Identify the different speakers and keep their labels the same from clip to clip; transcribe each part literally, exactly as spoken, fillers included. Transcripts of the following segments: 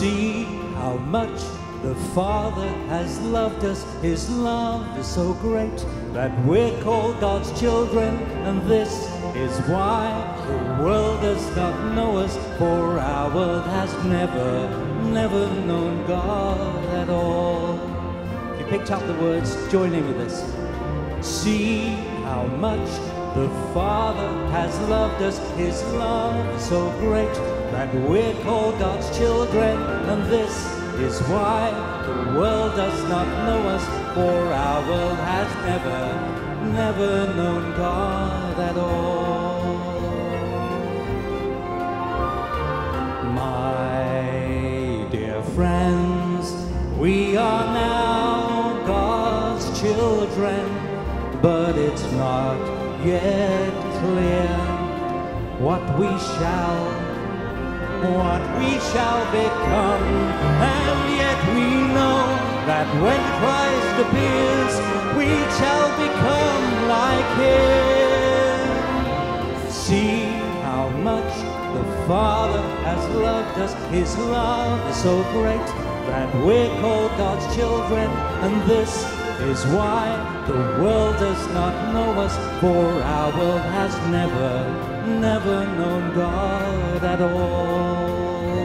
Speaker 1: See how much the Father has loved us. His love is so great that we're called God's children, and this is why the world does not know us, for our world has never, never known God at all. If you picked up the words, join in with this. See how much the Father has loved us. His love is so great that we're called God's children, and this is why the world does not know us, for our world has never, never known God at all. My dear friends, we are now God's children, but it's not yet clear what we shall, what we shall become, and yet we know that when Christ appears, we shall become like Him. See how much the Father has loved us. His love is so great that we're called God's children, and this is why the world does not know us, for our world has never, never known God at all.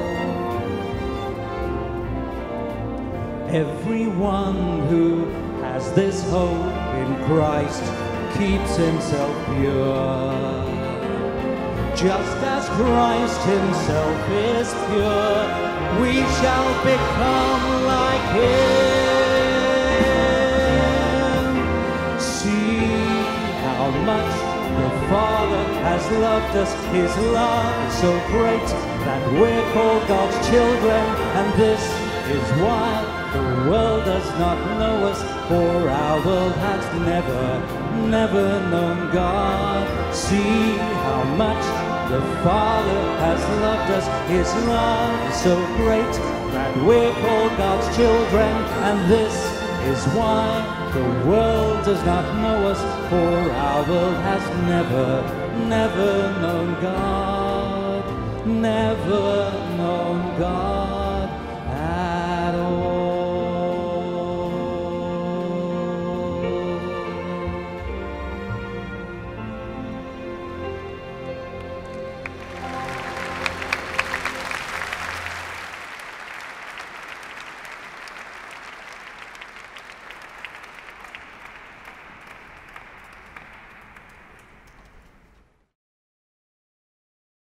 Speaker 1: Everyone who has this hope in Christ keeps himself pure, just as Christ Himself is pure. We shall become like Him. How much the Father has loved us. His love is so great that we're called God's children, and this is why the world does not know us, for our world has never, never known God. See how much the Father has loved us. His love is so great that we're called God's children, and this is why the world does not know us, for our world has never, never known God, never known God.